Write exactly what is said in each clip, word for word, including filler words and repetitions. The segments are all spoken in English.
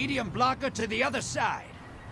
medium blocker to the other side.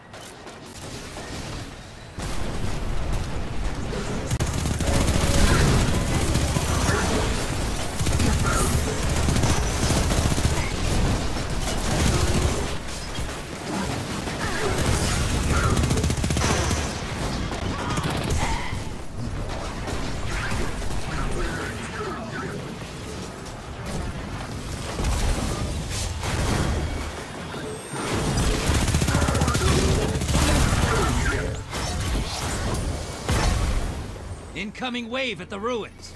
Incoming wave at the ruins.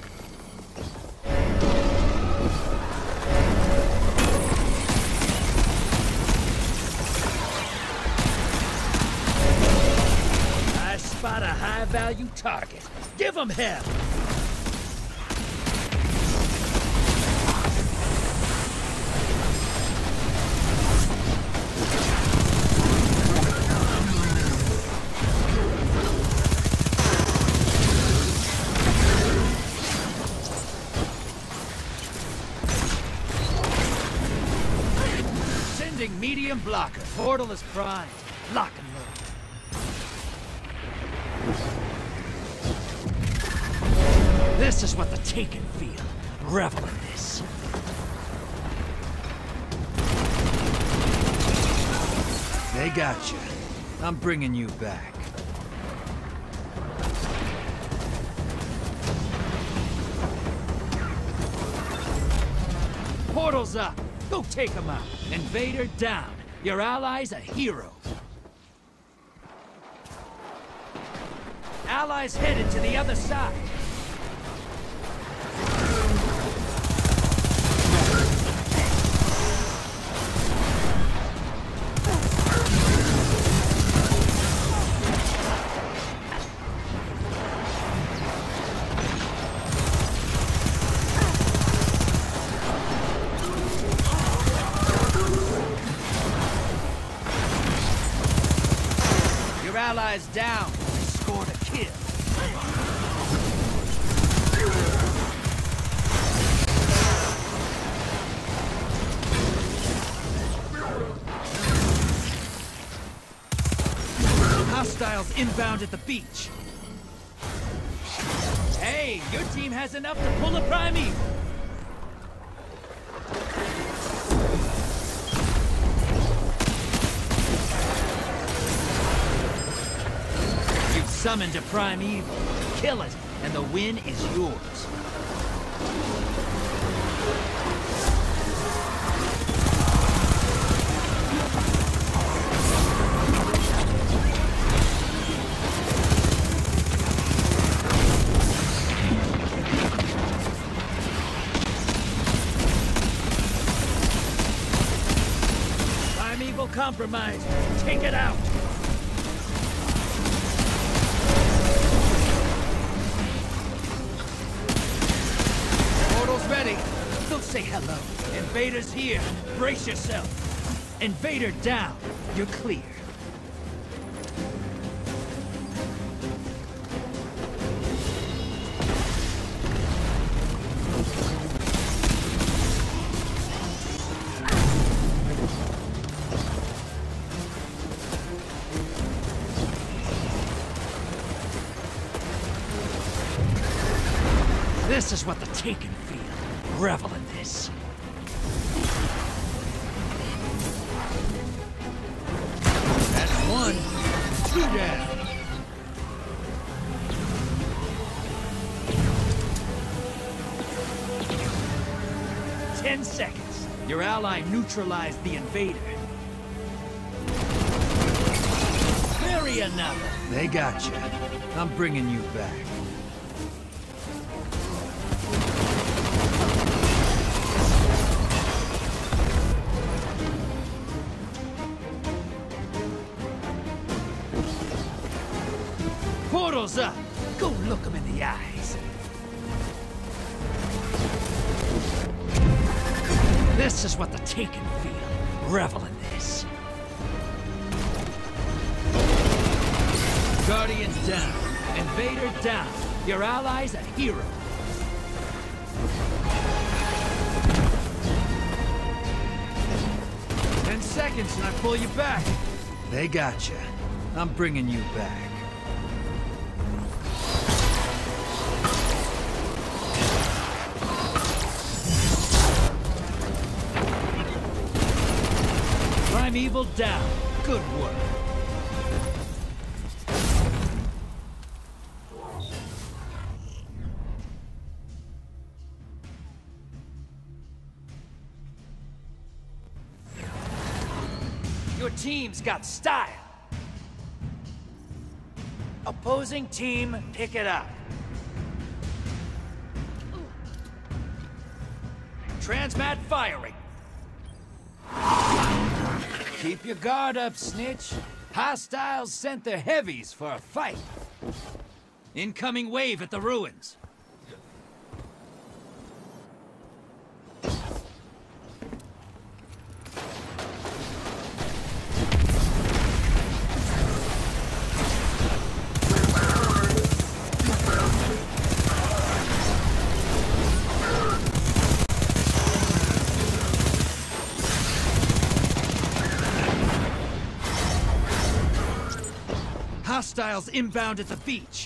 I spot a high-value target. Give him hell! Medium blocker. Portal is primed. Lock and load. This is what the Taken feel. Revel in this. They got you. I'm bringing you back. Portal's up. Go take him out. Invader down. Your ally's a hero. Allies headed to the other side. Allies down. They scored a kill. Hostiles inbound at the beach. Hey, your team has enough to pull a primeval. Summoned a primeval. Kill it, and the win is yours. Primeval compromised. Take it out. Ready. Go say hello. Invader's here. Brace yourself. Invader down. You're clear. This is what the Taken feel. Revel in this. That's one. Two down. Ten seconds. Your ally neutralized the invader. Bury another. They got you. I'm bringing you back. Portal's up. Go look him in the eyes. This is what the Taken feel. Revel in this. Guardians down. Invader down. Your ally's a hero. Ten seconds and I pull you back. They got you. I'm bringing you back. Primeval down. Good work. Your team's got style. Opposing team, pick it up. Transmat firing. Keep your guard up, Snitch. Hostiles sent their heavies for a fight. Incoming wave at the ruins. Hostiles inbound at the beach.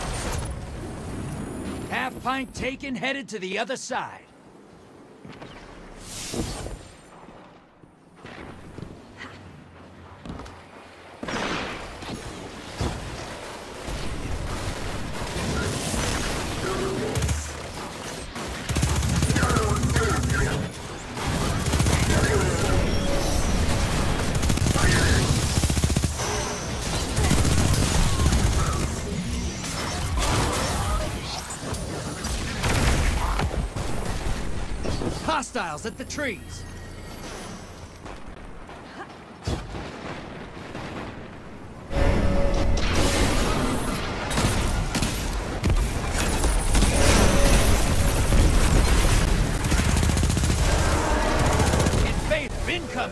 Half pint taken, headed to the other side. Hostiles at the trees. Invader incoming.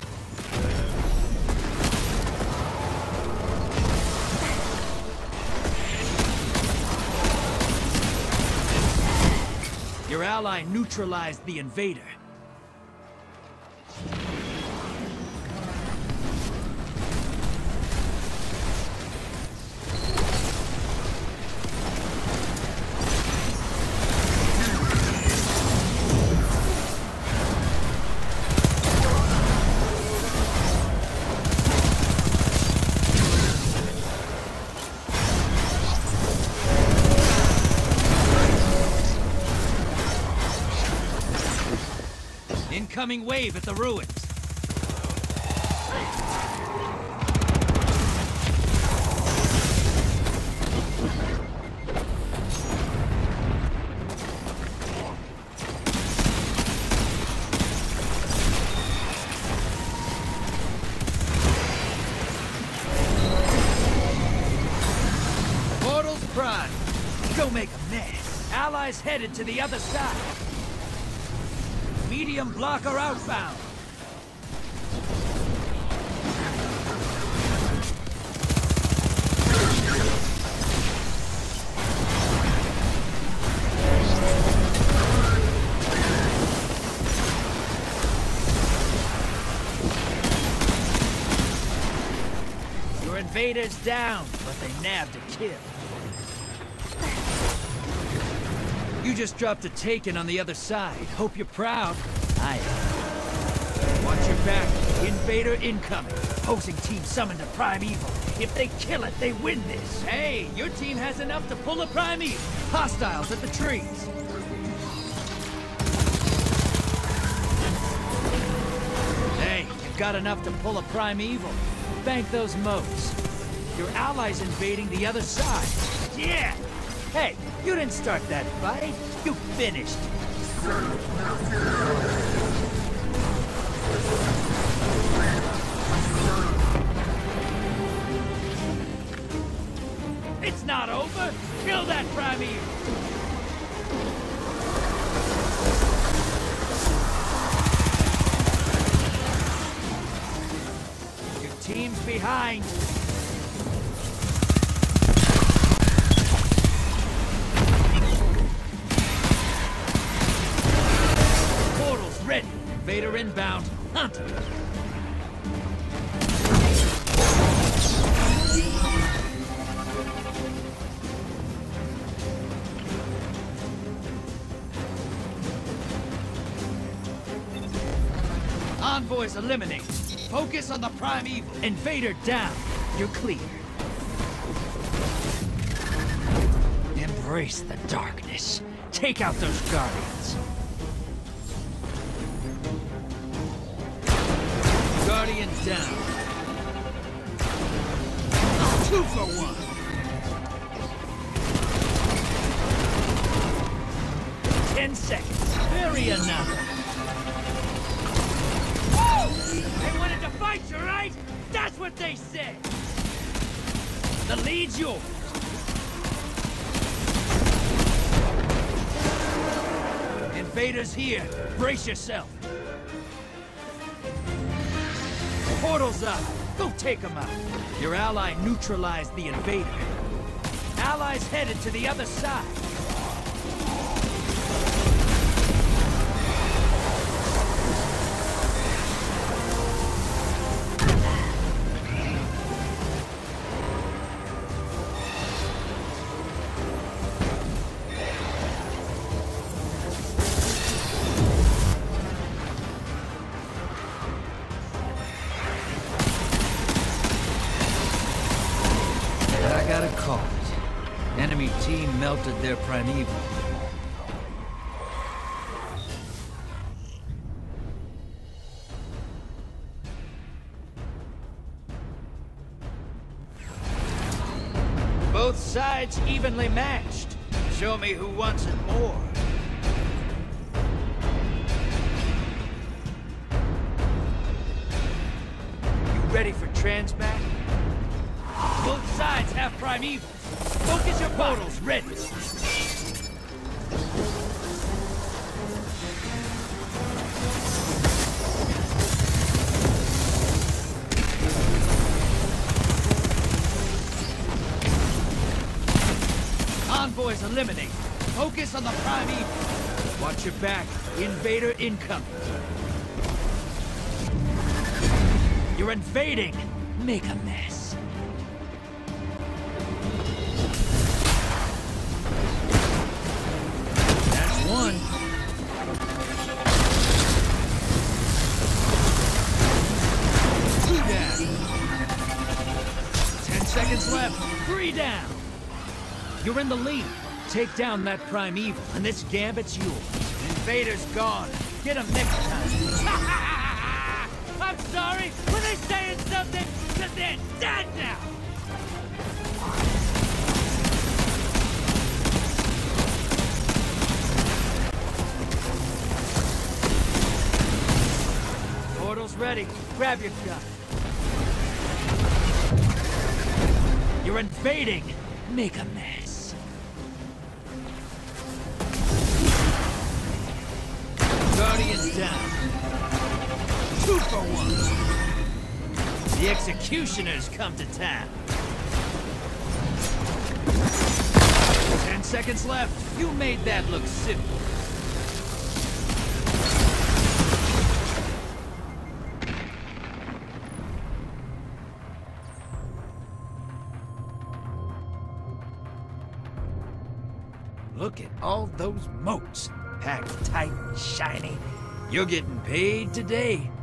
Your ally neutralized the invader. Incoming wave at the ruins. Portals prime. Go make a mess. Allies headed to the other side. Medium blocker outbound. Your invaders down, but they nabbed a kill. You just dropped a taken on the other side. Hope you're proud. I am. Watch your back. Invader incoming. Opposing team summoned a Primeval. If they kill it, they win this. Hey, your team has enough to pull a Primeval. Hostiles at the trees. Hey, you've got enough to pull a Primeval. Bank those motes. Your allies invading the other side. Yeah! Hey, you didn't start that fight. You finished. It's not over. Kill that Primeval. Your team's behind. Ready. Invader inbound. Hunt him. Envoys eliminated. Focus on the primeval. Invader down. You're clear. Embrace the darkness. Take out those guardians. Guardian down. Two for one. Ten seconds. Bury another. They wanted to fight you, right? That's what they said. The lead's yours. Invaders here. Brace yourself. Portal's up. Go take them out. Your ally neutralized the invader. Allies headed to the other side. I gotta call it. Enemy team melted their primeval. Both sides evenly matched. Show me who wants it more. You ready for transmat? Both sides have primevals. Focus your portals, ready. Envoys eliminated. Focus on the primeval. Watch your back. Invader incoming. You're invading. Make a mess. One. Two down. Ten seconds left. Three down. You're in the lead. Take down that primeval, and this gambit's yours. Invader's gone. Get him next time. I'm sorry. Were they saying something? Because they're dead now. Portal's ready. Grab your gun. You're invading. Make a mess. Guardian down. Two for one. The executioners come to town. Ten seconds left. You made that look simple. Look at all those moats, packed tight and shiny. You're getting paid today.